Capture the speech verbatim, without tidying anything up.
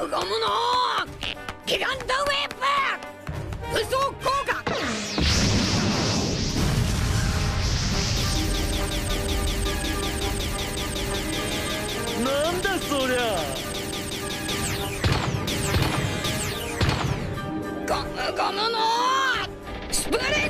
ゴムのギガンドウェーブ輸送効果。 なんだそりゃ。 ゴムゴムのスプレー